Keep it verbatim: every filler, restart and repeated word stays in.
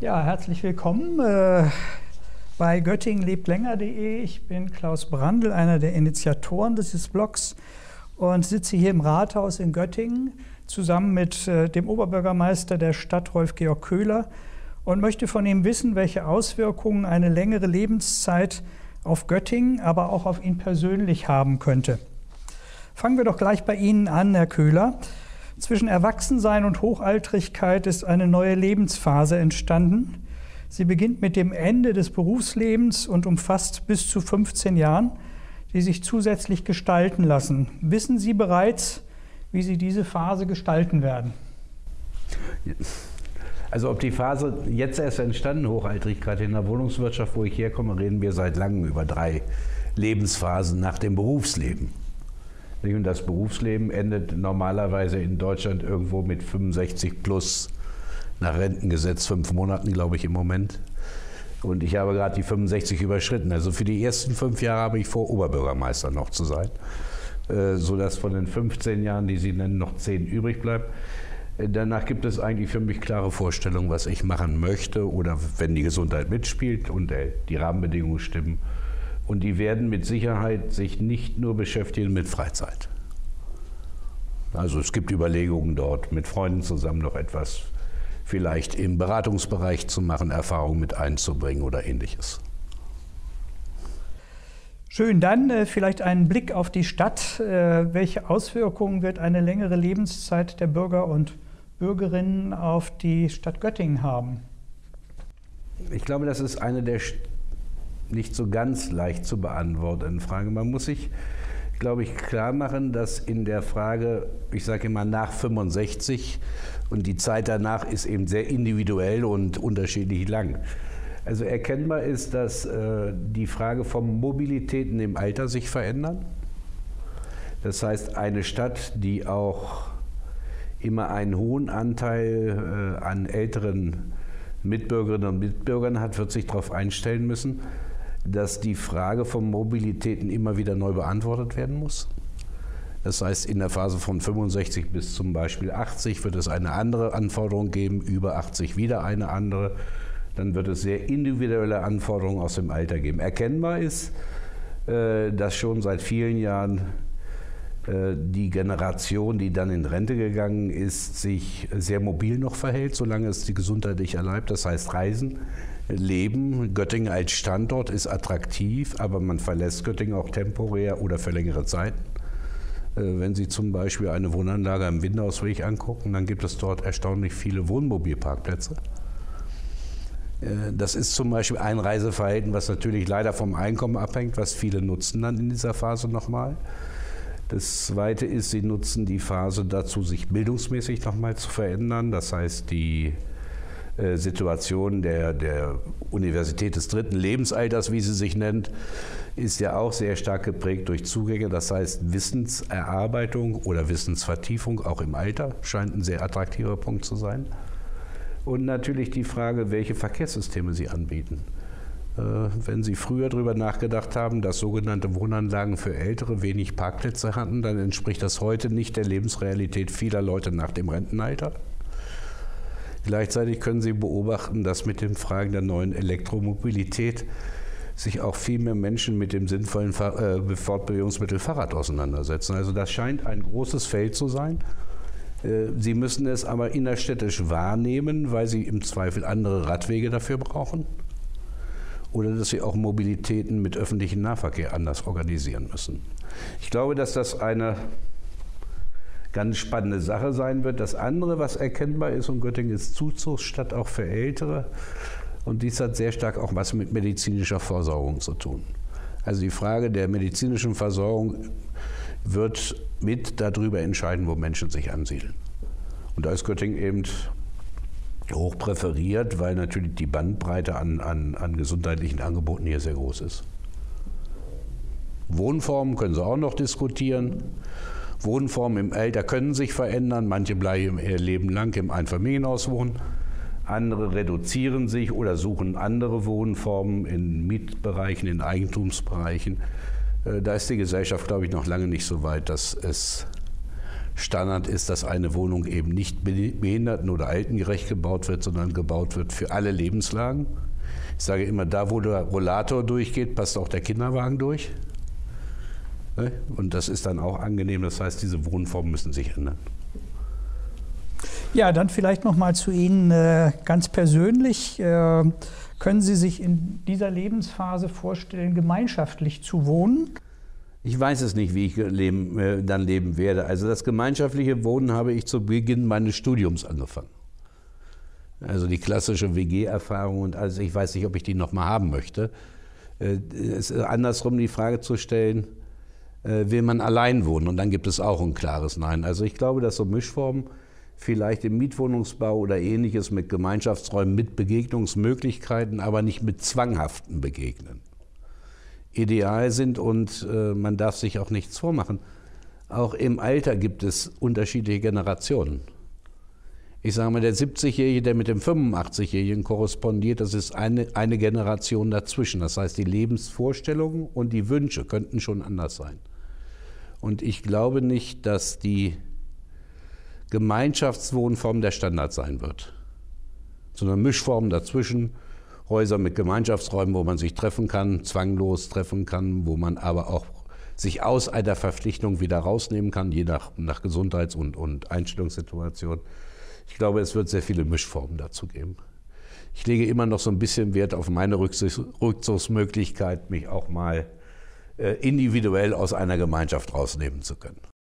Ja, herzlich willkommen äh, bei göttingen lebt länger punkt de. Ich bin Klaus Brandl, einer der Initiatoren dieses Blogs und sitze hier im Rathaus in Göttingen zusammen mit äh, dem Oberbürgermeister der Stadt, Rolf-Georg Köhler, und möchte von ihm wissen, welche Auswirkungen eine längere Lebenszeit auf Göttingen, aber auch auf ihn persönlich haben könnte. Fangen wir doch gleich bei Ihnen an, Herr Köhler. Zwischen Erwachsensein und Hochaltrigkeit ist eine neue Lebensphase entstanden. Sie beginnt mit dem Ende des Berufslebens und umfasst bis zu fünfzehn Jahren, die sich zusätzlich gestalten lassen. Wissen Sie bereits, wie Sie diese Phase gestalten werden? Also ob die Phase jetzt erst entstanden, Hochaltrigkeit in der Wohnungswirtschaft, wo ich herkomme, reden wir seit langem über drei Lebensphasen nach dem Berufsleben. Und das Berufsleben endet normalerweise in Deutschland irgendwo mit fünfundsechzig plus, nach Rentengesetz fünf Monaten, glaube ich, im Moment. Und ich habe gerade die fünfundsechzig überschritten. Also für die ersten fünf Jahre habe ich vor, Oberbürgermeister noch zu sein, sodass von den fünfzehn Jahren, die Sie nennen, noch zehn übrig bleibt. Danach gibt es eigentlich für mich klare Vorstellungen, was ich machen möchte oder wenn die Gesundheit mitspielt und die Rahmenbedingungen stimmen. Und die werden mit Sicherheit sich nicht nur beschäftigen mit Freizeit. Also es gibt Überlegungen dort, mit Freunden zusammen noch etwas vielleicht im Beratungsbereich zu machen, Erfahrungen mit einzubringen oder Ähnliches. Schön, dann äh, vielleicht einen Blick auf die Stadt. Äh, welche Auswirkungen wird eine längere Lebenszeit der Bürger und Bürgerinnen auf die Stadt Göttingen haben? Ich glaube, das ist eine der nicht so ganz leicht zu beantwortenden Fragen. Man muss sich, glaube ich, klar machen, dass in der Frage, ich sage immer nach fünfundsechzig und die Zeit danach ist eben sehr individuell und unterschiedlich lang. Also erkennbar ist, dass äh, die Frage von Mobilitäten im Alter sich verändern. Das heißt, eine Stadt, die auch immer einen hohen Anteil äh, an älteren Mitbürgerinnen und Mitbürgern hat, wird sich darauf einstellen müssen, dass die Frage von Mobilitäten immer wieder neu beantwortet werden muss. Das heißt, in der Phase von fünfundsechzig bis zum Beispiel achtzig wird es eine andere Anforderung geben, über achtzig wieder eine andere. Dann wird es sehr individuelle Anforderungen aus dem Alter geben. Erkennbar ist, dass schon seit vielen Jahren die Generation, die dann in Rente gegangen ist, sich sehr mobil noch verhält, solange es die gesundheitlich erlaubt. Das heißt, Reisen, Leben. Göttingen als Standort ist attraktiv, aber man verlässt Göttingen auch temporär oder für längere Zeiten. Wenn Sie zum Beispiel eine Wohnanlage am Windausweg angucken, dann gibt es dort erstaunlich viele Wohnmobilparkplätze. Das ist zum Beispiel ein Reiseverhalten, was natürlich leider vom Einkommen abhängt, was viele nutzen dann in dieser Phase nochmal. Das Zweite ist, sie nutzen die Phase dazu, sich bildungsmäßig nochmal zu verändern. Das heißt, die äh, Situation der, der Universität des dritten Lebensalters, wie sie sich nennt, ist ja auch sehr stark geprägt durch Zugänge. Das heißt, Wissenserarbeitung oder Wissensvertiefung auch im Alter scheint ein sehr attraktiver Punkt zu sein. Und natürlich die Frage, welche Verkehrssysteme sie anbieten. Wenn Sie früher darüber nachgedacht haben, dass sogenannte Wohnanlagen für Ältere wenig Parkplätze hatten, dann entspricht das heute nicht der Lebensrealität vieler Leute nach dem Rentenalter. Gleichzeitig können Sie beobachten, dass mit den Fragen der neuen Elektromobilität sich auch viel mehr Menschen mit dem sinnvollen Fortbewegungsmittel Fahrrad auseinandersetzen. Also das scheint ein großes Feld zu sein. Sie müssen es aber innerstädtisch wahrnehmen, weil Sie im Zweifel andere Radwege dafür brauchen. Oder dass sie auch Mobilitäten mit öffentlichem Nahverkehr anders organisieren müssen. Ich glaube, dass das eine ganz spannende Sache sein wird. Das andere, was erkennbar ist, und Göttingen ist Zuzugsstadt auch für Ältere, und dies hat sehr stark auch was mit medizinischer Versorgung zu tun. Also die Frage der medizinischen Versorgung wird mit darüber entscheiden, wo Menschen sich ansiedeln. Und da ist Göttingen eben hoch präferiert, weil natürlich die Bandbreite an, an, an gesundheitlichen Angeboten hier sehr groß ist. Wohnformen können Sie auch noch diskutieren. Wohnformen im Alter können sich verändern. Manche bleiben ihr Leben lang im Einfamilienhaus wohnen. Andere reduzieren sich oder suchen andere Wohnformen in Mietbereichen, in Eigentumsbereichen. Da ist die Gesellschaft, glaube ich, noch lange nicht so weit, dass es Standard ist, dass eine Wohnung eben nicht behinderten- oder altengerecht gebaut wird, sondern gebaut wird für alle Lebenslagen. Ich sage immer, da wo der Rollator durchgeht, passt auch der Kinderwagen durch. Und das ist dann auch angenehm. Das heißt, diese Wohnformen müssen sich ändern. Ja, dann vielleicht noch mal zu Ihnen äh, ganz persönlich. Äh, können Sie sich in dieser Lebensphase vorstellen, gemeinschaftlich zu wohnen? Ich weiß es nicht, wie ich leben, äh, dann leben werde. Also das gemeinschaftliche Wohnen habe ich zu Beginn meines Studiums angefangen. Also die klassische W G-Erfahrung und also ich weiß nicht, ob ich die noch mal haben möchte. Äh, es ist andersrum die Frage zu stellen, äh, will man allein wohnen? Und dann gibt es auch ein klares Nein. Also ich glaube, dass so Mischformen vielleicht im Mietwohnungsbau oder Ähnliches mit Gemeinschaftsräumen, mit Begegnungsmöglichkeiten, aber nicht mit zwanghaften Begegnen ideal sind und äh, man darf sich auch nichts vormachen. Auch im Alter gibt es unterschiedliche Generationen. Ich sage mal, der siebzigjährige, der mit dem fünfundachtzigjährigen korrespondiert, das ist eine, eine Generation dazwischen. Das heißt, die Lebensvorstellungen und die Wünsche könnten schon anders sein. Und ich glaube nicht, dass die Gemeinschaftswohnform der Standard sein wird, sondern Mischformen dazwischen, Häuser mit Gemeinschaftsräumen, wo man sich treffen kann, zwanglos treffen kann, wo man aber auch sich aus einer Verpflichtung wieder rausnehmen kann, je nach, nach Gesundheits- und, und Einstellungssituation. Ich glaube, es wird sehr viele Mischformen dazu geben. Ich lege immer noch so ein bisschen Wert auf meine Rückzugsmöglichkeit, mich auch mal äh, individuell aus einer Gemeinschaft rausnehmen zu können.